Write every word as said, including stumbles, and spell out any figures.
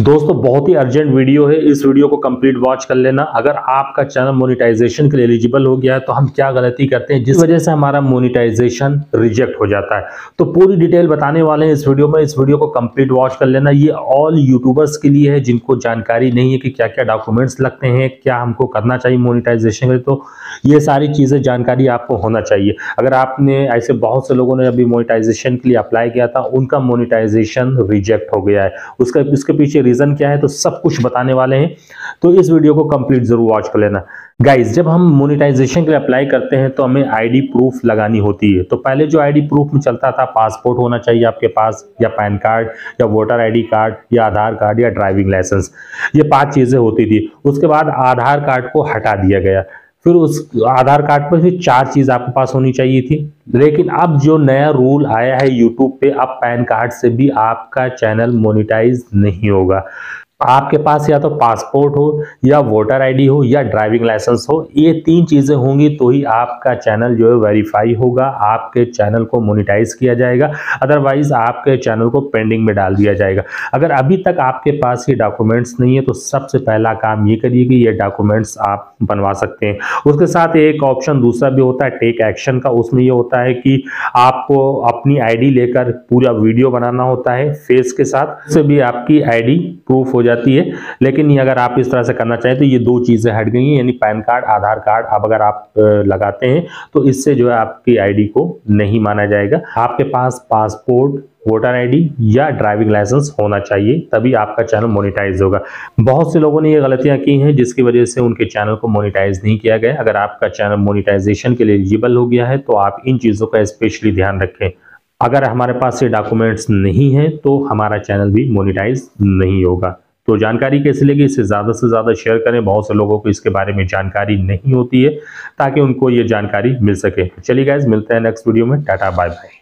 दोस्तों बहुत ही urgent video है, इस वीडियो को कंप्लीट वॉच कर लेना। अगर आपका चैनल मोनेटाइजेशन के लिए एलिजिबल हो गया है तो हम क्या गलती करते हैं जिस वजह से हमारा मोनेटाइजेशन रिजेक्ट हो जाता है, तो पूरी डिटेल बताने वाले हैं इस वीडियो में। इस वीडियो को कंप्लीट वॉच कर लेना। ये ऑल यूट्यूबर्स के लिए है जिनको जानकारी नहीं है कि क्या क्या डॉक्यूमेंट्स लगते हैं, क्या हमको करना चाहिए मोनेटाइजेशन के लिए। तो ये सारी चीज़ें जानकारी आपको होना चाहिए। अगर आपने ऐसे बहुत से लोगों ने अभी मोनेटाइजेशन के लिए अप्लाई किया था, उनका मोनेटाइजेशन रिजेक्ट हो गया है, उसका इसके पीछे रीजन क्या है तो सब कुछ बताने वाले हैं। तो इस वीडियो को कंप्लीट जरूर वॉच कर लेना। गाइस, जब हम मोनेटाइजेशन के लिए अप्लाई करते हैं तो हमें आईडी प्रूफ लगानी होती है। तो पहले जो आईडी प्रूफ में चलता था, पासपोर्ट होना चाहिए आपके पास, या पैन कार्ड, या वोटर आईडी कार्ड, या आधार कार्ड, या ड्राइविंग लाइसेंस, ये पांच चीजें होती थी। उसके बाद आधार कार्ड को हटा दिया गया, फिर उस आधार कार्ड पर भी चार चीज आपके पास होनी चाहिए थी। लेकिन अब जो नया रूल आया है यूट्यूब पे, अब पैन कार्ड से भी आपका चैनल मोनेटाइज नहीं होगा। आपके पास या तो पासपोर्ट हो, या वोटर आईडी हो, या ड्राइविंग लाइसेंस हो, ये तीन चीजें होंगी तो ही आपका चैनल जो है वेरीफाई होगा, आपके चैनल को मोनेटाइज किया जाएगा। अदरवाइज आपके चैनल को पेंडिंग में डाल दिया जाएगा। अगर अभी तक आपके पास ये डॉक्यूमेंट्स नहीं है तो सबसे पहला काम ये करिए कि ये डॉक्यूमेंट्स आप बनवा सकते हैं। उसके साथ एक ऑप्शन दूसरा भी होता है टेक एक्शन का। उसमें ये होता है कि आपको अपनी आईडी लेकर पूरा वीडियो बनाना होता है फेस के साथ, से भी आपकी आईडी प्रूफ हो जाती है। लेकिन अगर आप इस तरह से करना चाहें तो ये दो चीजें हट गई हैं, यानी पैन कार्ड, आधार कार्ड अब अगर आप लगाते हैं तो इससे जो है आपकी आईडी को नहीं माना जाएगा। आपके पास पासपोर्ट, वोटर आईडी या ड्राइविंग लाइसेंस होना चाहिए, तभी आपका चैनल मोनेटाइज होगा। बहुत से लोगों ने ये गलतियां की हैं जिसकी वजह से उनके चैनल को मोनेटाइज नहीं किया गया। अगर आपका चैनल मोनेटाइजेशन के लिए एलिजिबल हो गया है तो आप इन चीजों का स्पेशली ध्यान रखें। अगर हमारे पास ये डॉक्यूमेंट्स नहीं है तो हमारा चैनल भी मोनेटाइज नहीं होगा। तो जानकारी कैसे लगी, इसे ज़्यादा से ज़्यादा शेयर करें। बहुत से लोगों को इसके बारे में जानकारी नहीं होती है, ताकि उनको ये जानकारी मिल सके। चलिए गाइस, मिलते हैं नेक्स्ट वीडियो में। Tata bye bye.